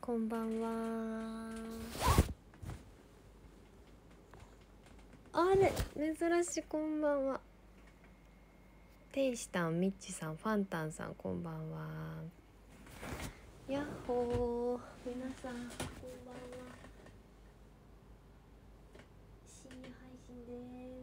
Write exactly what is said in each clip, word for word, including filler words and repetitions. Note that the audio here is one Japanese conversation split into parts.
こんばんは。あれ珍しい、こんばんは。天使たん、ミッチさん、ファンタンさん、こんばんは。やっほー、皆さんこんばんは。深夜配信です。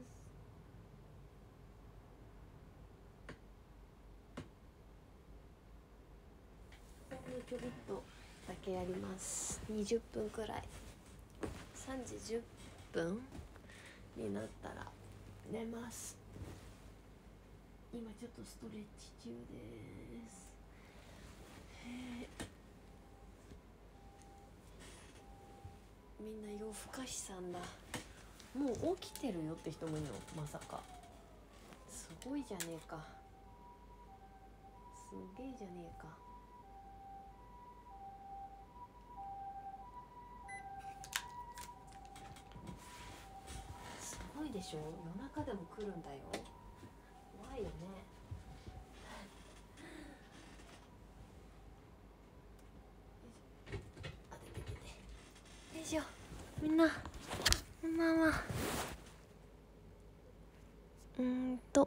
ほんのちょびっとだけやります。にじゅっぷんくらい、さんじじゅっぷんになったら寝ます。今ちょっとストレッチ中です。へみんな夜更かしさんだ。もう起きてるよって人もいるの？まさか。すごいじゃねえか。すげえじゃねえか。すごいでしょ、夜中でも来るんだよ。怖いよね。あてててて。よいしょ。みんなこんばんは。うーんと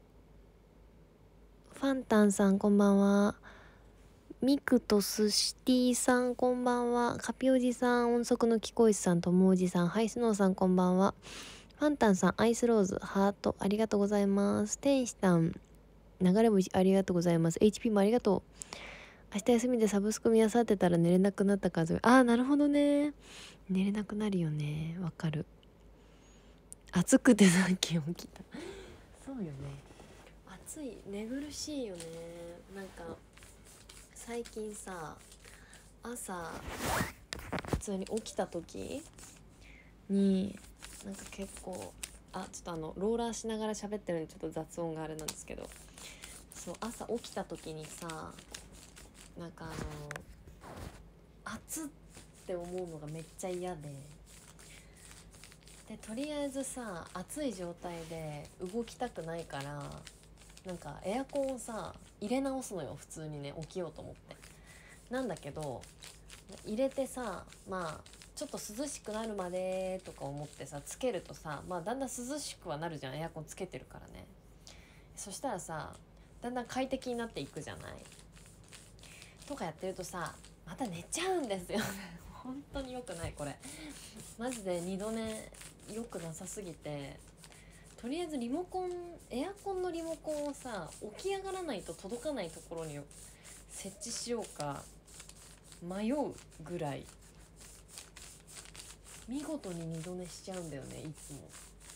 ファンタンさんこんばんは。ミクとスシティさんこんばんは。カピおじさん、音速のキコイスさん、ともおじさん、ハイスノーさんこんばんは。ファンタンさん、アイスローズ、ハートありがとうございます。天使さん、流れ星ありがとうございます。 エイチピー もありがとう。明日休みでサブスク見あさってたら寝れなくなった数。あーなるほどね。寝れなくなるよね、わかる。暑くてさっき起きた。そうよね、暑い、寝苦しいよね。なんか最近さ、朝普通に起きた時になんか結構、あちょっとあのローラーしながら喋ってるのにちょっと雑音があれなんですけど、そう朝起きた時にさ、なんかあの暑って思うのがめっちゃ嫌で、でとりあえずさ暑い状態で動きたくないから、なんかエアコンをさ入れ直すのよ、普通にね、起きようと思って。なんだけど入れてさ、まあちょっと涼しくなるまでとか思ってさつけるとさ、まあだんだん涼しくはなるじゃん、エアコンつけてるからね。そしたらさだんだん快適になっていくじゃない。とかやってるとさまた寝ちゃうんですよね。本当に良くないこれ、マジで二度寝良くなさすぎて、とりあえずリモコン、エアコンのリモコンをさ起き上がらないと届かないところに設置しようか迷うぐらい見事に二度寝しちゃうんだよね、いつも。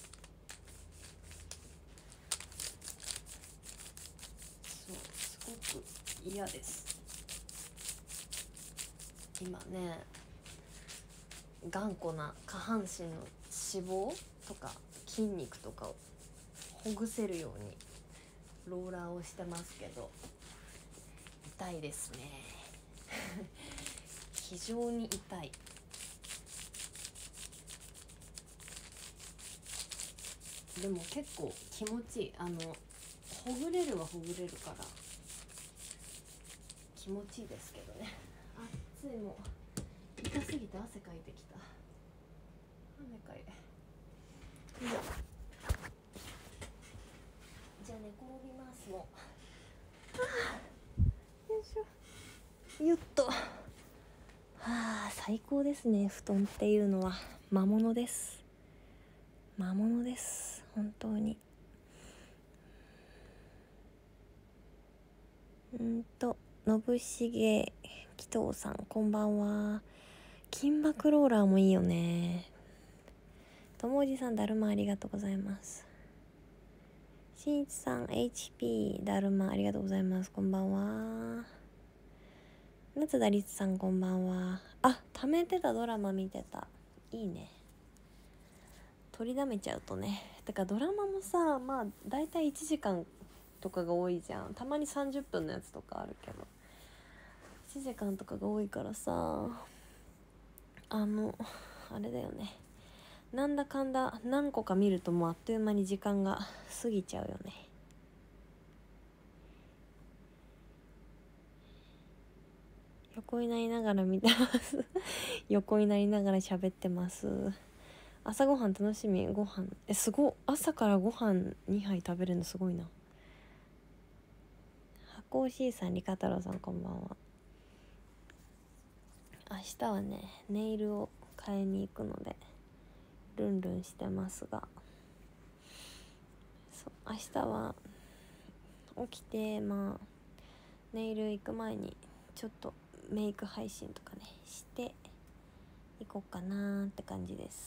そうすごく嫌です。今ね頑固な下半身の脂肪とか筋肉とかをほぐせるようにローラーをしてますけど痛いですね。非常に痛い。でも結構気持ちいい。あのほぐれるはほぐれるから気持ちいいですけどね。暑い、もう痛すぎて汗かいてきた。雨かい。じゃあ寝転びますもん。はあ、よいしょ。よっと。はあ、最高ですね、布団っていうのは。魔物です。魔物です本当に。うんと信重紀藤さんこんばんは。金箔ローラーもいいよね。ともおじさん、だるまありがとうございます。しんいちさん エイチピー だるまありがとうございます。こんばんは。夏田律さんこんばんは。あ、貯めてたドラマ見てた。いいね。取りだめちゃうとね。だからドラマもさ、まあだいたいいちじかんとかが多いじゃん。たまにさんじゅっぷんのやつとかあるけど、いちじかんとかが多いからさ、あのあれだよね、なんだかんだ何個か見るともうあっという間に時間が過ぎちゃうよね。 横になりながら見てます横になりながら喋ってます。朝ごはん楽しみ。ご飯えすごい、朝からご飯にはい食べるのすごいな。箱おしいさん、リカ太郎さんこんばんは。明日はねネイルを買いに行くのでルンルンしてますが、そう明日は起きてまあネイル行く前にちょっとメイク配信とかねして行こうかなって感じです。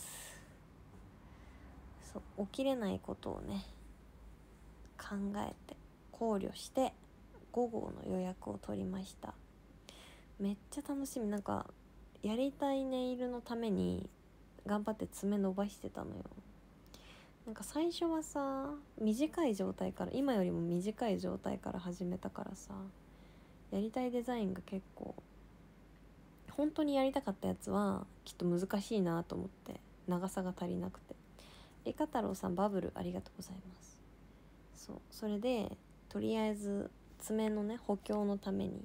そう起きれないことをね考えて考慮して午後の予約を取りました。めっちゃ楽しみ。なんかやりたいネイルのために頑張って爪伸ばしてたのよ。なんか最初はさ短い状態から今よりも短い状態から始めたからさ、やりたいデザインが結構本当にやりたかったやつはきっと難しいなと思って長さが足りなくて。リカ太郎さんバブルありがとうございます。そうそれでとりあえず爪のね補強のために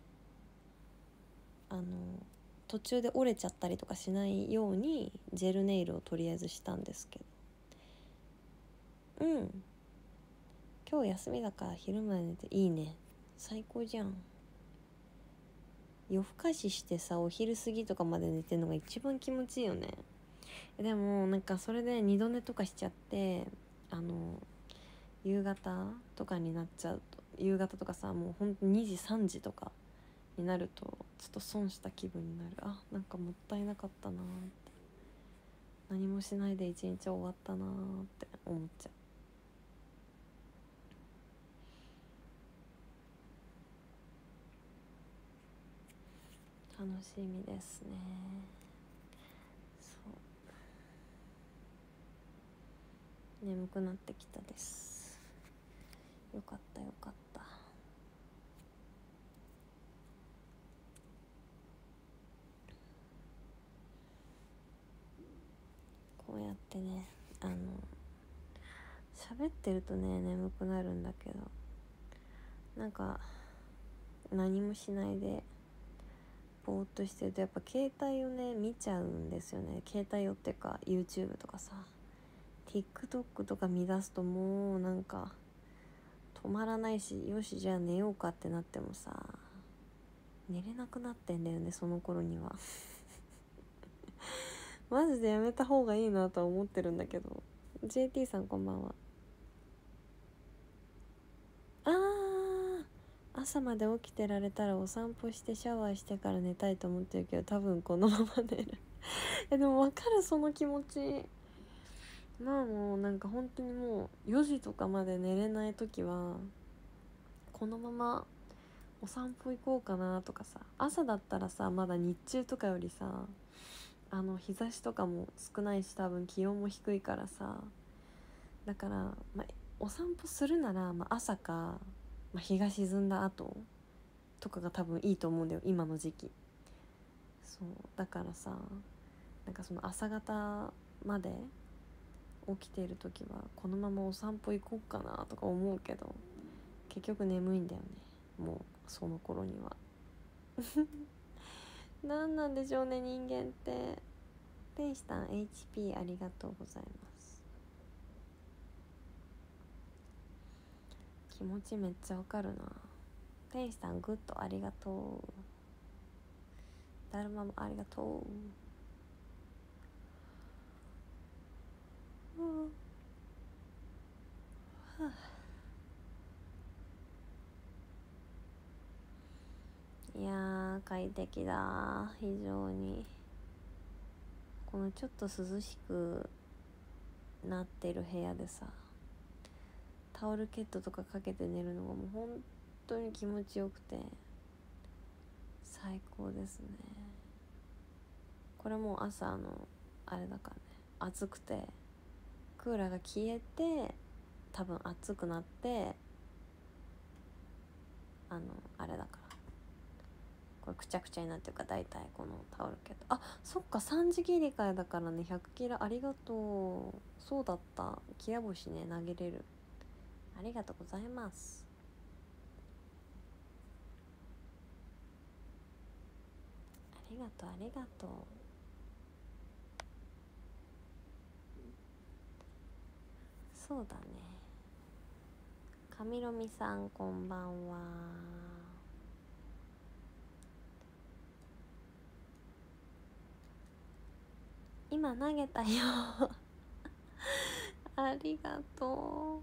あの途中で折れちゃったりとかしないようにジェルネイルをとりあえずしたんですけど、うん今日休みだから昼まで寝ていいね、最高じゃん。夜更かししてさお昼過ぎとかまで寝てるのが一番気持ちいいよね。でもなんかそれで二度寝とかしちゃってあの夕方とかになっちゃうと、夕方とかさもうほんとにじさんじとかになるとちょっと損した気分になる。あなんかもったいなかったなーって、何もしないで一日終わったなーって思っちゃう。楽しみですね。そう眠くなってきたです。よかったよかった。こうやってねあの喋ってるとね眠くなるんだけど、なんか何もしないでぼーっとしてるとやっぱ携帯をね見ちゃうんですよね。携帯をっていうか YouTube とかさ TikTok とか見出すともうなんか止まらないし、よしじゃあ寝ようかってなってもさ寝れなくなってんだよねその頃にはマジでやめた方がいいなとは思ってるんだけど。 ジェーティー さんこんばんは。あー朝まで起きてられたらお散歩してシャワーしてから寝たいと思ってるけど多分このまま寝るえでも分かるその気持ち。まあもうなんか本当にもうよじとかまで寝れない時はこのままお散歩行こうかなとかさ、朝だったらさまだ日中とかよりさあの日差しとかも少ないし多分気温も低いからさ、だから、まあ、お散歩するなら、まあ、朝か、まあ、日が沈んだ後とかが多分いいと思うんだよ今の時期。そうだからさなんかその朝方まで起きている時はこのままお散歩行こうかなとか思うけど結局眠いんだよねもうその頃には何なんでしょうね人間って。天使さん エイチピー ありがとうございます。気持ちめっちゃわかるな。天使さんグッドありがとう。だるまもありがとう。うん、はあ、いやー快適だ非常に。このちょっと涼しくなってる部屋でさタオルケットとかかけて寝るのがもう本当に気持ちよくて最高ですね。これもう朝のあれだからね暑くてクーラーが消えて多分暑くなってあのあれだからこれくちゃくちゃになってるか大体このタオルケット。あそっかさんじ切り替えだからねひゃくキラありがとう。そうだったきら星ね投げれるありがとうございます。 りがとうありがとう。そうだね。かみろみさんこんばんは。今投げたよありがとう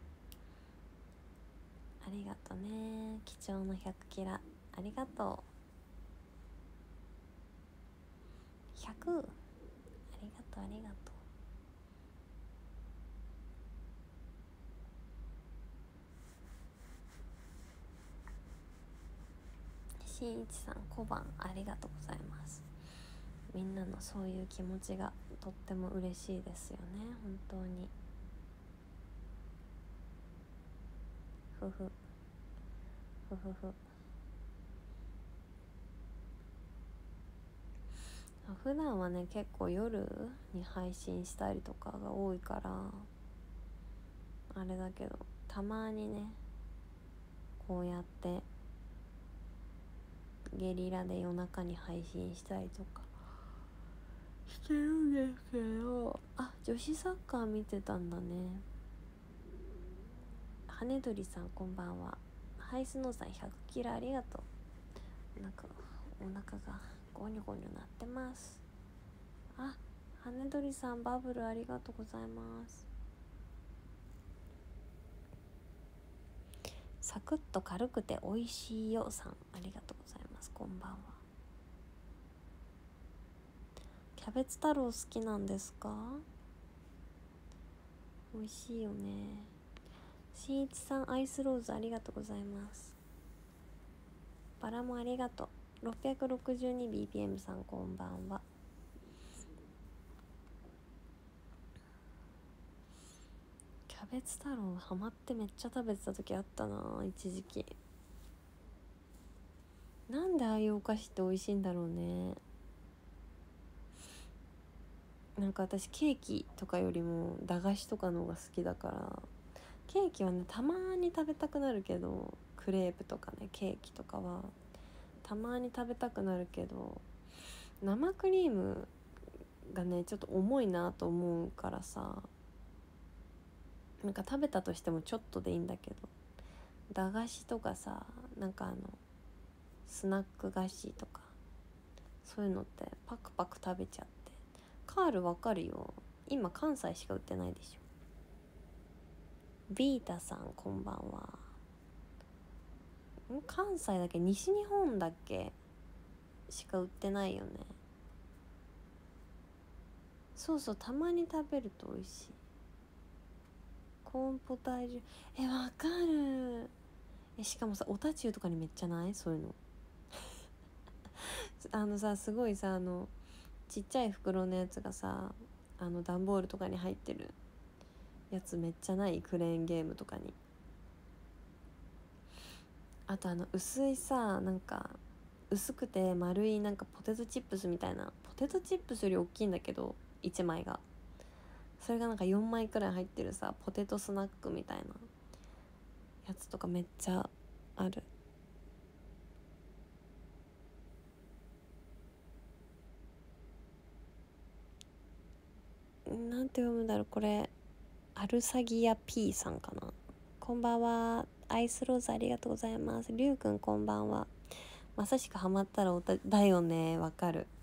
ありがとうね。貴重なひゃくキラありがとう。ひゃくありがとうありがとう。しんいちさん小判ありがとうございます。みんなのそういう気持ちがとっても嬉しいですよね、本当に。ふふふふふ普段はね結構夜に配信したりとかが多いからあれだけど、たまにねこうやってゲリラで夜中に配信したりとかしてるんですけど、あ、女子サッカー見てたんだね。羽鳥さんこんばんは。ハイスノーさんひゃくキラありがとう。なんかお腹がゴニョゴニョなってます。あ、羽鳥さんバブルありがとうございます。サクッと軽くて美味しいよさんありがとうございます。こんばんは。キャベツ太郎好きなんですか？美味しいよね。しんいちさんアイスローズありがとうございます。バラもありがとう。 ろっぴゃくろくじゅうにビーピーエム さんこんばんは。キャベツ太郎ハマってめっちゃ食べてた時あったな、一時期。なんでああいうお菓子って美味しいんだろうね。なんか私ケーキとかよりも駄菓子とかの方が好きだから、ケーキはねたまに食べたくなるけど、クレープとかねケーキとかはたまに食べたくなるけど、生クリームがねちょっと重いなと思うからさ、なんか食べたとしてもちょっとでいいんだけど、駄菓子とかさ、なんかあのスナック菓子とかそういうのってパクパク食べちゃって。カールわかるよ、今関西しか売ってないでしょ。ビータさんこんばんは。ん関西だっけ、西日本だっけしか売ってないよね。そうそう、たまに食べると美味しい。コーンポタージュ、えわかる。えしかもさ、おたちゅうとかにめっちゃないそういうのあのさ、すごいさ、あのちっちゃい袋のやつがさ、あの段ボールとかに入ってるやつめっちゃない？クレーンゲームとかに。あとあの薄いさ、なんか薄くて丸いなんかポテトチップスみたいな、ポテトチップスより大きいんだけどいちまいが、それがなんかよんまいくらい入ってるさ、ポテトスナックみたいなやつとかめっちゃある。なんて読むんだろうこれ。アルサギア P さんかな。こんばんは。アイスローズありがとうございます。りゅうくんこんばんは。まさしくハマったらおただよね、わかる。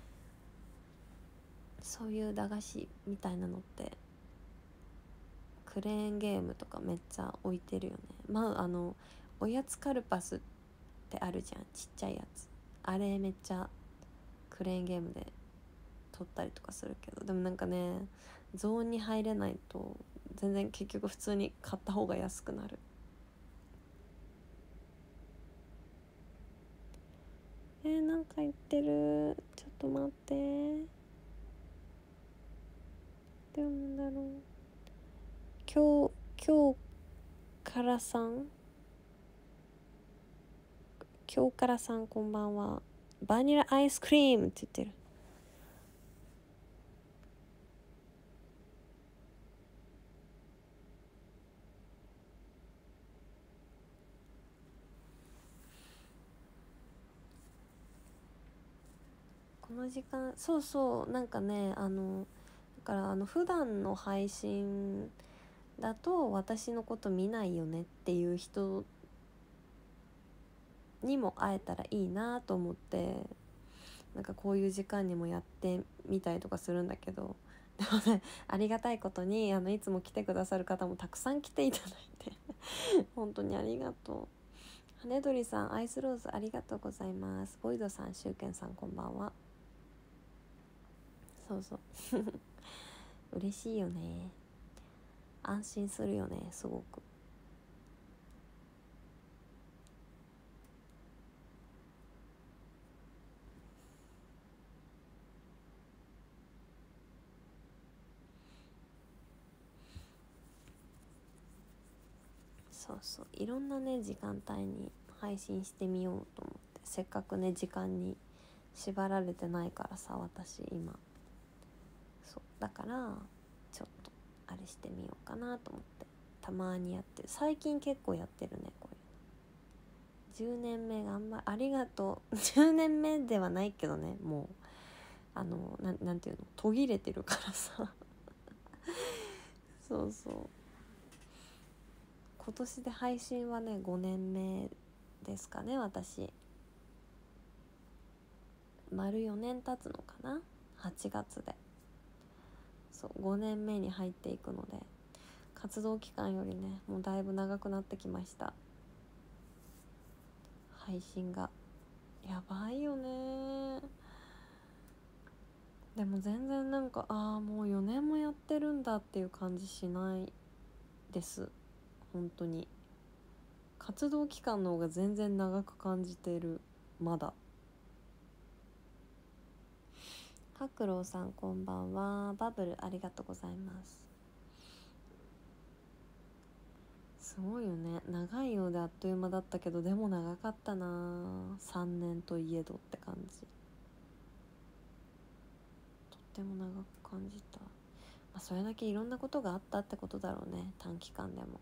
そういう駄菓子みたいなのってクレーンゲームとかめっちゃ置いてるよね。まああのおやつカルパスってあるじゃん、ちっちゃいやつ。あれめっちゃクレーンゲームで取ったりとかするけど、でもなんかねゾーンに入れないと全然結局普通に買った方が安くなる。えー、なんか言ってる。ちょっと待って。でもなんだろう。今日今日からさん今日からさんこんばんは。バニラアイスクリームって言ってる。 この時間、そうそう、なんかね、あのだからあの普段の配信だと私のこと見ないよねっていう人にも会えたらいいなと思って、なんかこういう時間にもやってみたりとかするんだけど、でもね、ありがたいことにあのいつも来てくださる方もたくさん来ていただいて本当にありがとう。羽鳥さん、アイスローズありがとうございます。ボイドさん、シュウケンさん、こんばんは。そうそう嬉しいよね、安心するよね、すごく。そうそう、いろんなね時間帯に配信してみようと思って、せっかくね時間に縛られてないからさ、私今。そうだからちょっとあれしてみようかなと思って、たまにやってる。最近結構やってるね、これ。じゅうねんめ頑張ありがとうじゅうねんめではないけどね、もうあのななんていうの、途切れてるからさそうそう、今年で配信はねごねんめですかね。私丸よねん経つのかな、はちがつで。そうごねんめに入っていくので、活動期間よりねもうだいぶ長くなってきました、配信が。やばいよね。でも全然なんか、ああもうよねんもやってるんだっていう感じしないです、本当に。活動期間の方が全然長く感じてる、まだ。白郎さん、こんばんは。バブルありがとうございます。すごいよね、長いようであっという間だったけど、でも長かったな、さんねんといえどって感じ。とっても長く感じた。まあ、それだけいろんなことがあったってことだろうね、短期間でも。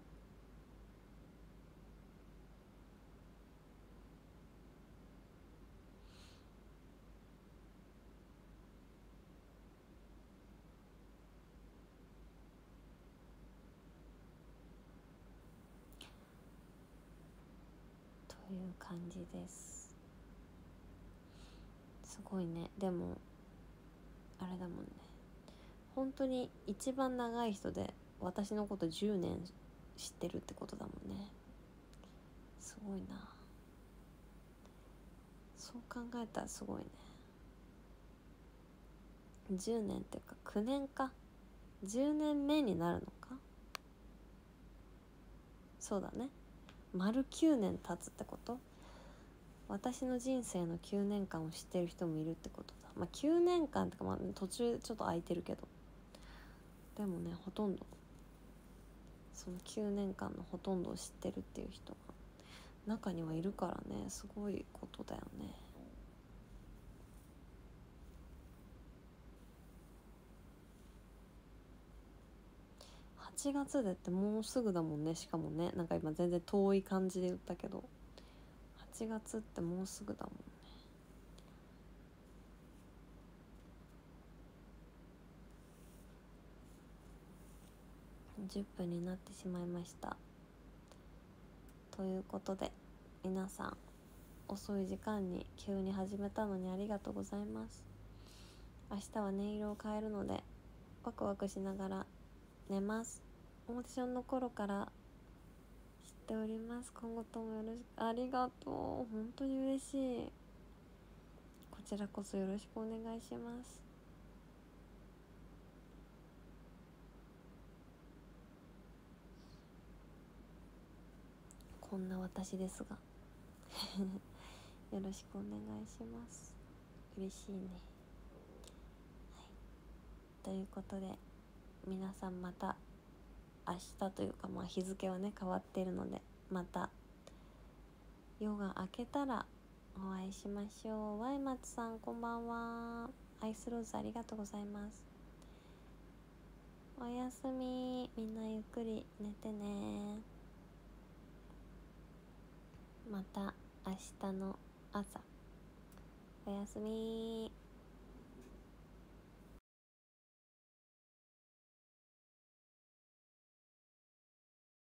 という感じです。すごいね。でもあれだもんね、本当に一番長い人で私のことじゅうねん知ってるってことだもんね。すごいな、そう考えたらすごいね。じゅうねんっていうかきゅうねんか、じゅうねんめになるのか。そうだね、丸きゅうねん経つってこと。私の人生のきゅうねんかんを知ってる人もいるってことだ。まあきゅうねんかんってか、まあ途中ちょっと空いてるけど、でもね、ほとんどそのきゅうねんかんのほとんどを知ってるっていう人が中にはいるからね、すごいことだよね。はちがつでってもうすぐだもんね。しかもね、なんか今全然遠い感じで言ったけど、はちがつってもうすぐだもんね。じゅっぷんになってしまいました。ということで皆さん、遅い時間に急に始めたのにありがとうございます。明日は音色を変えるのでワクワクしながら寝ます。オーディションの頃から知っております。今後ともよろしく。ありがとう、本当に嬉しい。こちらこそよろしくお願いします。こんな私ですがよろしくお願いします。嬉しいね。はい、ということで皆さん、また明日というか、まあ日付はね変わってるので、また夜が明けたらお会いしましょう。ワイマツさん、こんばんは。アイスローズありがとうございます。おやすみ。みんなゆっくり寝てね。また明日の朝。おやすみ。